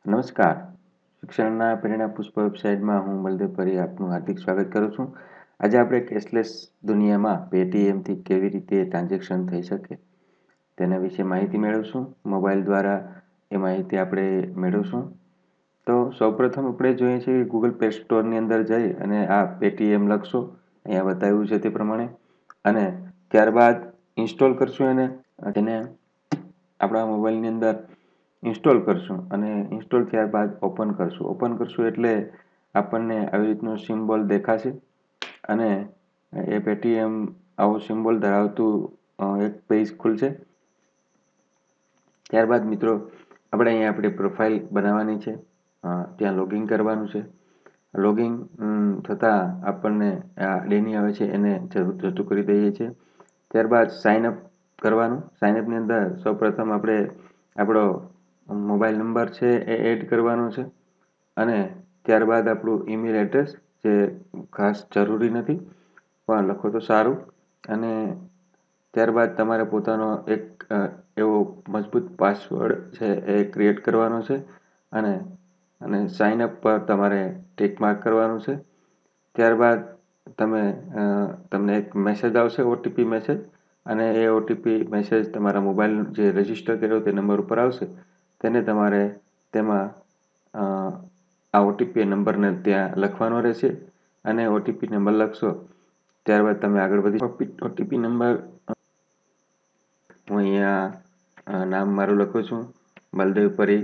નમસ્કાર. શિક્ષણના પ્રેરણા પુષ્પ વેબસાઇટમાં હું બલદેવ પરી આપનું હાર્દિક સ્વાગત કરું છું. આજે આપણે કેશલેસ દુનિયામાં પેટીએમથી કેવી રીતે ટ્રાન્ઝેક્શન થઈ શકે તેના વિશે માહિતી મેળવશું. મોબાઈલ દ્વારા એ માહિતી આપણે મેળવશું. તો સૌપ્રથમ આપણે જોઈએ છીએ કે ગૂગલ પ્લે સ્ટોરની અંદર જઈ અને આ પેટીએમ લખશો, અહીંયા બતાવ્યું છે તે પ્રમાણે, અને ત્યારબાદ ઇન્સ્ટોલ કરશું તેને આપણા મોબાઈલની અંદર ઇન્સ્ટોલ કરશું અને ઇન્સ્ટોલ થયા બાદ ઓપન કરશું એટલે આપણને આવી રીતનો સિમ્બોલ દેખાશે અને એ પેટીએમ આવો સિમ્બોલ ધરાવતું એક પેજ ખુલશે. ત્યારબાદ મિત્રો આપણે અહીંયા આપણી પ્રોફાઇલ બનાવવાની છે, ત્યાં લોગિન કરવાનું છે. લોગિન થતાં આપણને આ ડેની આવે છે એને જતું કરી દઈએ છીએ. ત્યારબાદ સાઇનઅપ કરવાનું. સાઇનઅપની અંદર સૌપ્રથમ આપણે આપણો મોબાઈલ નંબર છે એ એડ કરવાનો છે અને ત્યારબાદ આપણું ઈમેલ એડ્રેસ, જે ખાસ જરૂરી નથી પણ લખો તો સારું, અને ત્યારબાદ તમારે પોતાનો એક એવો મજબૂત પાસવર્ડ છે એ ક્રિએટ કરવાનો છે અને સાઇનઅપ પર તમારે ટિક માર્ક કરવાનું છે. ત્યારબાદ તમને એક મેસેજ આવશે, ઓટીપી મેસેજ, અને એ ઓટીપી મેસેજ તમારા મોબાઈલ જે રજિસ્ટર કર્યો તે નંબર ઉપર આવશે. તેને તમારે તેમાં આ ઓટીપી નંબરને ત્યાં લખવાનો રહેશે અને ઓટીપી નંબર લખશો ત્યારબાદ તમે આગળ વધી ઓટીપી નંબર હું અહીંયા નામ મારું લખું છું, બલદેવ પરી,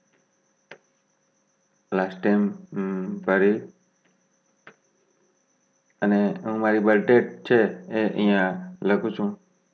લાસ્ટ ટાઈમ પરી, અને હું મારી બર્થ ડેટ છે એ અહીંયા લખું છું.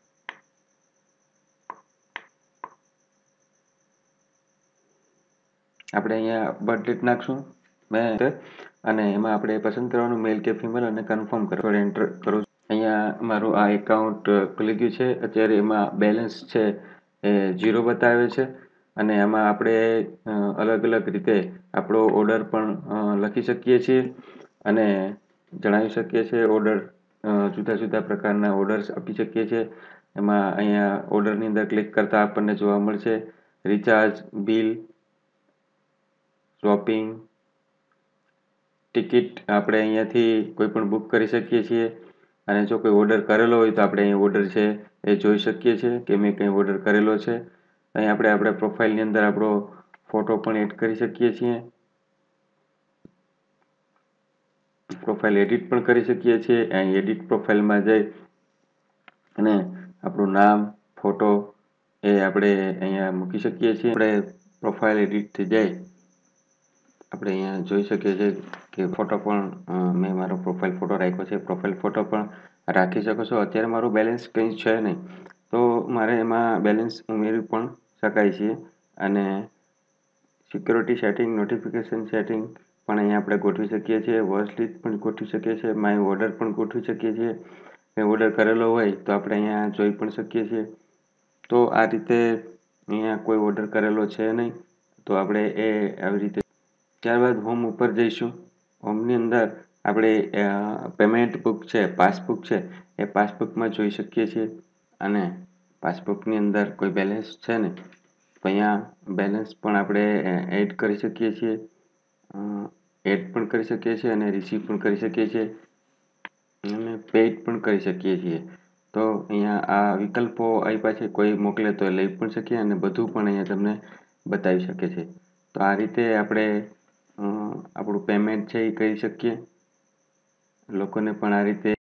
આપણે અહીંયા બર્થ ડેટ નાખશું અને એમાં આપણે પસંદ કરવાનું મેલ કે ફિમેલ અને કન્ફર્મ કરવા એન્ટર કરું છું. અહીંયા મારું આ એકાઉન્ટ ખુલી ગયું છે. અત્યારે એમાં બેલેન્સ છે એ 0 બતાવે છે અને એમાં આપણે અલગ અલગ રીતે આપણો ઓર્ડર પણ લખી શકીએ છીએ અને જણાવી શકીએ છીએ. જુદા જુદા પ્રકારના ઓર્ડર્સ આપી શકીએ છીએ. એમાં અહીંયા ઓર્ડરની અંદર ક્લિક કરતાં આપણને જોવા મળશે રિચાર્જ, બિલ, શોપિંગ, ટિકિટ. આપણે અહીંયાથી કોઈ પણ બુક કરી શકીએ છીએ અને જો કોઈ ઓર્ડર કરેલો હોય તો આપણે અહીં ઓર્ડર છે એ જોઈ શકીએ છીએ કે મેં કંઈ ઓર્ડર કરેલો છે. અહીં આપણે આપણા પ્રોફાઇલની અંદર આપણો ફોટો પણ એડ કરી શકીએ છીએ, પ્રોફાઇલ એડિટ પણ કરી શકીએ છીએ. અહીં એડિટ પ્રોફાઇલમાં જઈ અને આપણું નામ, ફોટો એ આપણે અહીંયા મૂકી શકીએ છીએ. આપણે પ્રોફાઇલ એડિટ થઈ જાય આપણે અહીંયા જોઈ શકીએ છીએ કે ફોટો પણ મેં મારો પ્રોફાઇલ ફોટો રાખ્યો છે. પ્રોફાઇલ ફોટો પણ રાખી શકો છો. અત્યારે મારું બેલેન્સ કંઈ છે નહીં તો મારે એમાં બેલેન્સ ઉમેરી પણ શકાય છે અને સિક્યોરિટી સેટિંગ, નોટિફિકેશન સેટિંગ પણ અહીંયા આપણે ગોઠવી શકીએ છીએ. વોચ લિસ્ટ પણ ગોઠવી શકીએ છીએ. માય ઓર્ડર પણ ગોઠવી શકીએ છીએ. કંઈ ઓર્ડર કરેલો હોય તો આપણે અહીંયા જોઈ પણ શકીએ છીએ. તો આ રીતે અહીંયા કોઈ ઓર્ડર કરેલો છે નહીં તો આપણે એ આવી રીતે. ત્યારબાદ હોમ ઉપર જઈશું. હોમની અંદર આપણે પેમેન્ટ બુક છે, પાસબુક છે, એ પાસબુકમાં જોઈ શકીએ છીએ અને પાસબુકની અંદર કોઈ બેલેન્સ છે ને તો અહીંયા બેલેન્સ પણ આપણે એડ કરી શકીએ છીએ, એડ પણ કરી શકીએ છીએ અને રિસીવ પણ કરી શકીએ છીએ અને પેડ પણ કરી શકીએ છીએ. તો અહીંયા આ વિકલ્પો આપ્યા છે. કોઈ મોકલે તો લઈ પણ શકીએ અને બધું પણ અહીંયા તમને બતાવી શકે છે. તો આ રીતે આપણે આપણું પેમેન્ટ છે એ કરી શકીએ. લોકોને પણ આ રીતે